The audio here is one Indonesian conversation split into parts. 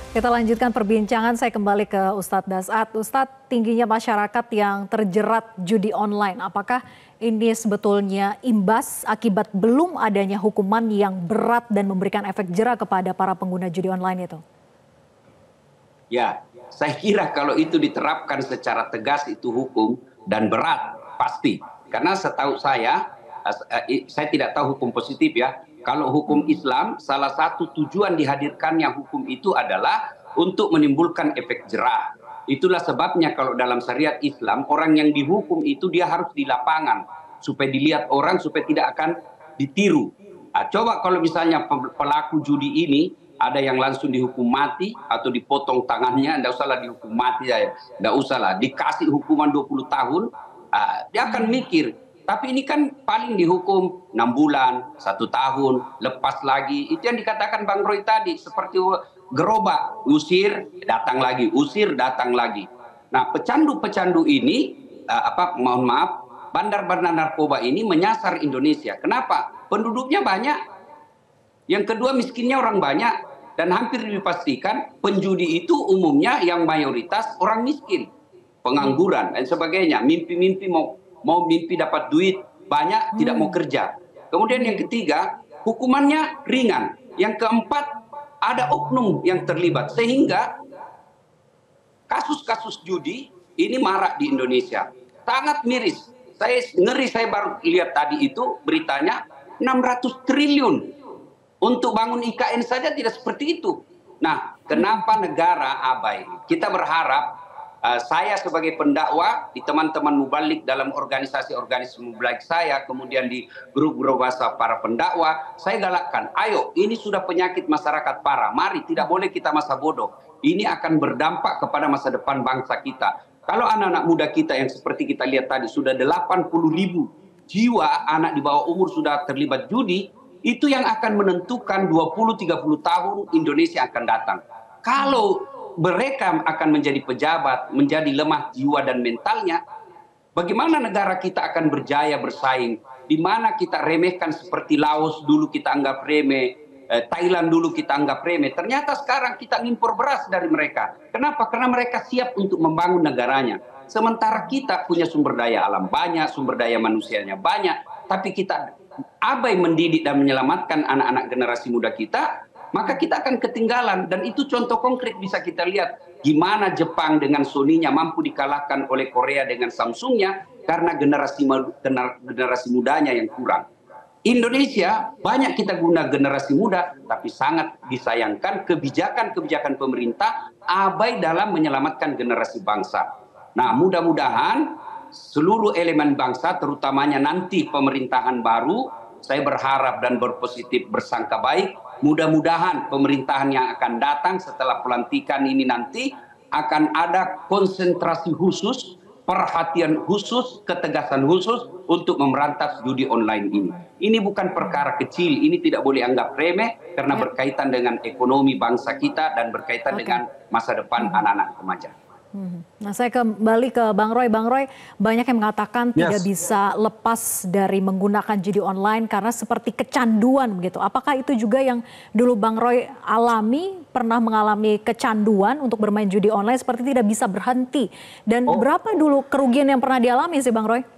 Kita lanjutkan perbincangan, saya kembali ke Ustadz Dasat. Ustadz, tingginya masyarakat yang terjerat judi online, apakah ini sebetulnya imbas akibat belum adanya hukuman yang berat dan memberikan efek jera kepada para pengguna judi online itu? Ya, saya kira kalau itu diterapkan secara tegas itu hukum dan berat, pasti. Karena setahu saya tidak tahu hukum positif ya. Kalau hukum Islam, salah satu tujuan dihadirkannya hukum itu adalah untuk menimbulkan efek jera. Itulah sebabnya kalau dalam syariat Islam, orang yang dihukum itu dia harus di lapangan. Supaya dilihat orang, supaya tidak akan ditiru. Nah, coba kalau misalnya pelaku judi ini, ada yang langsung dihukum mati atau dipotong tangannya, tidak usahlah dihukum mati, tidak usahlah. Dikasih hukuman 20 tahun, dia akan mikir. Tapi ini kan paling dihukum 6 bulan, 1 tahun, lepas lagi. Itu yang dikatakan Bang Roy tadi, seperti gerobak, usir, datang lagi, usir, datang lagi. Nah, pecandu-pecandu ini, mohon maaf, bandar-bandar narkoba ini menyasar Indonesia. Kenapa? Penduduknya banyak. Yang kedua, miskinnya orang banyak. Dan hampir dipastikan penjudi itu umumnya yang mayoritas orang miskin. Pengangguran dan sebagainya. Mimpi-mimpi mau mimpi dapat duit banyak, tidak mau kerja. Kemudian yang ketiga, hukumannya ringan. Yang keempat, ada oknum yang terlibat. Sehingga kasus-kasus judi ini marak di Indonesia. Sangat miris. Saya baru lihat tadi itu beritanya 600 triliun. Untuk bangun IKN saja tidak seperti itu. Nah, kenapa negara abai? Kita berharap, saya sebagai pendakwa, di teman-teman mubalik dalam organisasi-organisasi mubalik saya, kemudian di grup-grup WhatsApp para pendakwa, saya galakkan, ayo ini sudah penyakit masyarakat parah, mari tidak boleh kita masa bodoh. Ini akan berdampak kepada masa depan bangsa kita. Kalau anak-anak muda kita yang seperti kita lihat tadi, sudah 80.000 jiwa anak di bawah umur sudah terlibat judi, itu yang akan menentukan 20-30 tahun Indonesia akan datang. Kalau mereka akan menjadi pejabat, menjadi lemah jiwa dan mentalnya, bagaimana negara kita akan berjaya bersaing? Di mana kita remehkan seperti Laos dulu kita anggap remeh, Thailand dulu kita anggap remeh. Ternyata sekarang kita ngimpor beras dari mereka. Kenapa? Karena mereka siap untuk membangun negaranya. Sementara kita punya sumber daya alam banyak, sumber daya manusianya banyak, tapi kita abai mendidik dan menyelamatkan anak-anak generasi muda kita, maka kita akan ketinggalan. Dan itu contoh konkret bisa kita lihat gimana Jepang dengan Sony-nya mampu dikalahkan oleh Korea dengan Samsung-nya karena generasi mudanya yang kurang. Indonesia banyak kita guna generasi muda, tapi sangat disayangkan kebijakan-kebijakan pemerintah abai dalam menyelamatkan generasi bangsa. Nah, mudah-mudahan seluruh elemen bangsa, terutamanya nanti pemerintahan baru, saya berharap dan berpositif bersangka baik, mudah-mudahan pemerintahan yang akan datang setelah pelantikan ini nanti akan ada konsentrasi khusus, perhatian khusus, ketegasan khusus untuk memberantas judi online ini. Ini bukan perkara kecil, ini tidak boleh anggap remeh karena berkaitan dengan ekonomi bangsa kita dan berkaitan dengan masa depan anak-anak remaja. Nah, saya kembali ke Bang Roy. Bang Roy, banyak yang mengatakan tidak bisa lepas dari menggunakan judi online karena seperti kecanduan begitu. Apakah itu juga yang dulu Bang Roy alami, pernah mengalami kecanduan untuk bermain judi online seperti tidak bisa berhenti? Dan berapa dulu kerugian yang pernah dialami sih Bang Roy?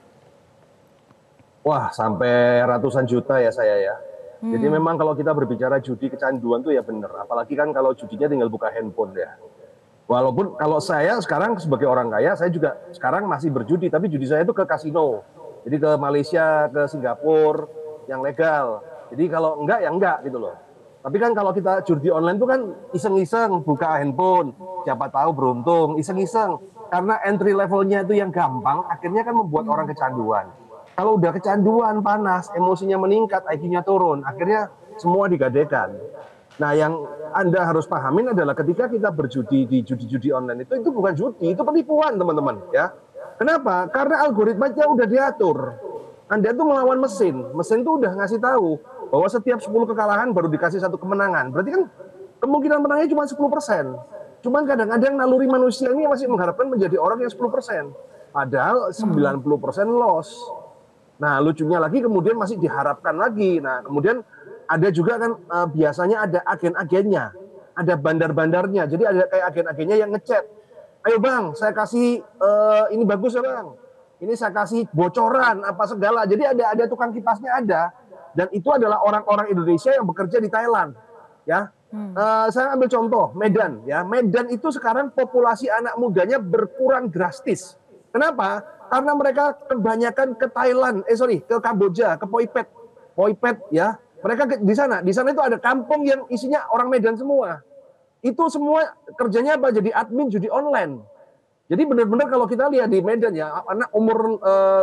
Wah, sampai ratusan juta ya saya ya. Jadi memang kalau kita berbicara judi kecanduan tuh ya benar. Apalagi kan kalau judinya tinggal buka handphone ya. Walaupun kalau saya sekarang sebagai orang kaya, saya juga sekarang masih berjudi, tapi judi saya itu ke kasino. Jadi ke Malaysia, ke Singapura, yang legal. Jadi kalau enggak, ya enggak gitu loh. Tapi kan kalau kita judi online itu kan iseng-iseng, buka handphone, siapa tahu beruntung, iseng-iseng. Karena entry levelnya itu yang gampang, akhirnya kan membuat orang kecanduan. Kalau udah kecanduan, panas, emosinya meningkat, IQ-nya turun, akhirnya semua digadekan. Nah, yang Anda harus pahamin adalah ketika kita berjudi di judi-judi online itu bukan judi, itu penipuan teman-teman ya. Kenapa? Karena algoritmanya udah diatur. Anda tuh melawan mesin tuh udah ngasih tahu bahwa setiap 10 kekalahan baru dikasih 1 kemenangan. Berarti kan kemungkinan menangnya cuma 10%. Cuman kadang-kadang naluri manusia ini masih mengharapkan menjadi orang yang 10%. Padahal 90% loss. Nah, lucunya lagi kemudian masih diharapkan lagi. Nah, kemudian ada juga kan biasanya ada agen-agennya. ada bandar-bandarnya. Jadi ada kayak agen-agennya yang ngechat. Ayo bang, saya kasih ini bagus ya bang. Ini saya kasih bocoran apa segala. Jadi ada tukang kipasnya ada. Dan itu adalah orang-orang Indonesia yang bekerja di Thailand. Ya, saya ambil contoh Medan. Ya, Medan itu sekarang populasi anak mudanya berkurang drastis. Kenapa? Karena mereka kebanyakan ke Thailand, ke Kamboja, ke Poi Pet ya. Mereka di sana itu ada kampung yang isinya orang Medan semua. Itu semua kerjanya apa? Jadi admin judi online. Jadi benar-benar kalau kita lihat di Medan ya, anak umur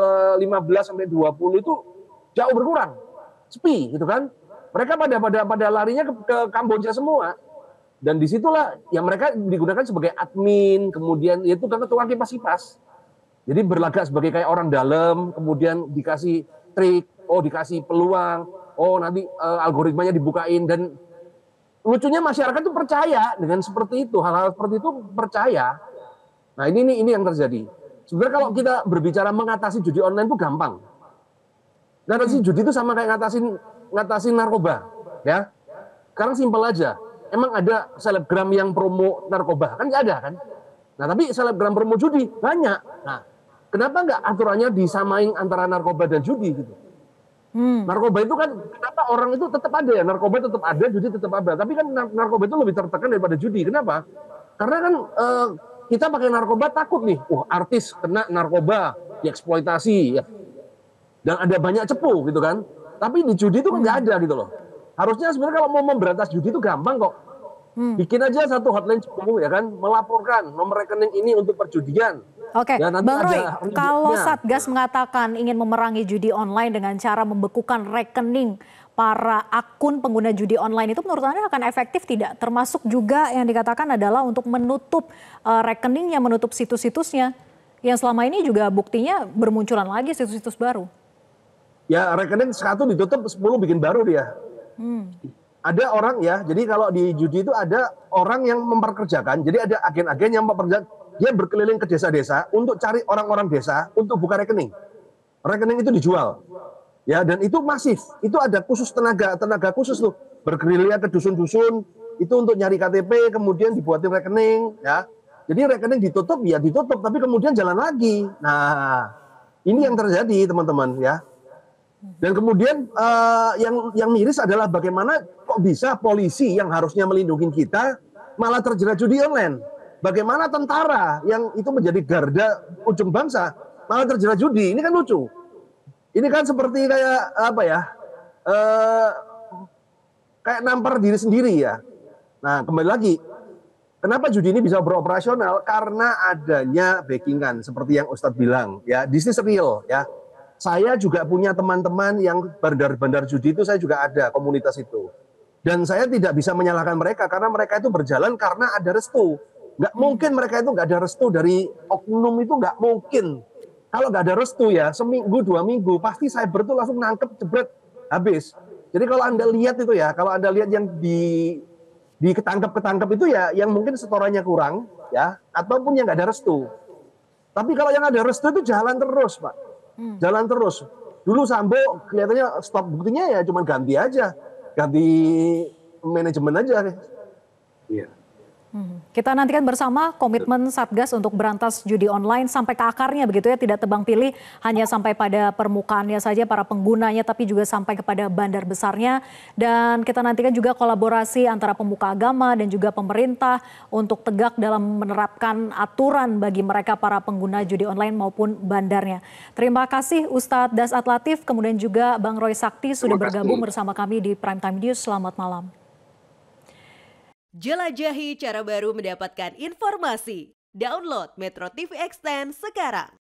15 sampai 20 itu jauh berkurang. Sepi gitu kan. Mereka pada larinya ke Kamboja semua. Dan disitulah yang mereka digunakan sebagai admin, kemudian itu kan tukang kipas-kipas. Jadi berlagak sebagai kayak orang dalam, kemudian dikasih trik, dikasih peluang, nanti algoritmanya dibukain, dan lucunya masyarakat tuh percaya dengan seperti itu, hal-hal seperti itu percaya. Nah ini yang terjadi. Sebenarnya kalau kita berbicara mengatasi judi online itu gampang. Ngatasi judi itu sama kayak ngatasin narkoba, ya. Sekarang simpel aja. Emang ada selebgram yang promo narkoba? Kan nggak ada kan? Nah tapi selebgram promo judi banyak. Nah kenapa nggak aturannya disamain antara narkoba dan judi gitu? Narkoba itu kan kenapa orang itu tetap ada ya? Narkoba tetap ada, judi tetap ada. Tapi kan narkoba itu lebih tertekan daripada judi. Kenapa? Karena kan kita pakai narkoba takut nih, artis kena narkoba, dieksploitasi, ya. Dan ada banyak cepu gitu kan. Tapi di judi itu kan nggak ada gitu loh. Harusnya sebenarnya kalau mau memberantas judi itu gampang kok. Bikin aja satu hotline cepu ya kan, melaporkan nomor rekening ini untuk perjudian. Oke, ya, Bang Roy, kalau Satgas mengatakan ingin memerangi judi online dengan cara membekukan rekening para akun pengguna judi online, itu menurut Anda akan efektif tidak? Termasuk juga yang dikatakan adalah untuk menutup rekeningnya, menutup situs-situsnya, yang selama ini juga buktinya bermunculan lagi situs-situs baru. Ya rekening satu ditutup, 10 bikin baru dia. Ada orang ya, jadi kalau di judi itu ada orang yang memperkerjakan, jadi ada agen-agen yang memperkerjakan, dia berkeliling ke desa-desa untuk cari orang-orang desa untuk buka rekening. Rekening itu dijual. Ya, dan itu masif. Itu ada khusus tenaga khusus tuh bergerilya ke dusun-dusun itu untuk nyari KTP, kemudian dibuatin rekening, ya. Jadi rekening ditutup, tapi kemudian jalan lagi. Nah, ini yang terjadi teman-teman ya. Dan kemudian yang miris adalah bagaimana kok bisa polisi yang harusnya melindungi kita malah terjerat judi online. Bagaimana tentara yang itu menjadi garda ujung bangsa malah terjerat judi. Ini kan lucu. Ini kan seperti kayak apa ya? Kayak nampar diri sendiri ya. Nah, kembali lagi. Kenapa judi ini bisa beroperasional? Karena adanya backingan seperti yang Ustadz bilang ya. This is real ya. Saya juga punya teman-teman yang bandar-bandar judi itu, saya juga ada komunitas itu. Dan saya tidak bisa menyalahkan mereka karena mereka itu berjalan karena ada restu. Nggak mungkin mereka itu nggak ada restu dari oknum, itu nggak mungkin. Kalau nggak ada restu ya, seminggu, 2 minggu, pasti cyber itu langsung nangkep, jebret, habis. Jadi kalau Anda lihat itu ya, kalau Anda lihat yang ketangkep itu ya, yang mungkin setorannya kurang, ya, ataupun yang nggak ada restu. Tapi kalau yang ada restu itu jalan terus, Pak. Jalan terus. Dulu Sambo kelihatannya stop, buktinya ya cuma ganti aja. Ganti manajemen aja. Iya. Kita nantikan bersama komitmen Satgas untuk berantas judi online sampai ke akarnya begitu ya, tidak tebang pilih hanya sampai pada permukaannya saja para penggunanya, tapi juga sampai kepada bandar besarnya. Dan kita nantikan juga kolaborasi antara pemuka agama dan juga pemerintah untuk tegak dalam menerapkan aturan bagi mereka para pengguna judi online maupun bandarnya. Terima kasih Ustadz Dasat Latif, kemudian juga Bang Roy Sakti sudah bergabung bersama kami di Prime Time News. Selamat malam. Jelajahi cara baru mendapatkan informasi. Download Metro TV Extend sekarang.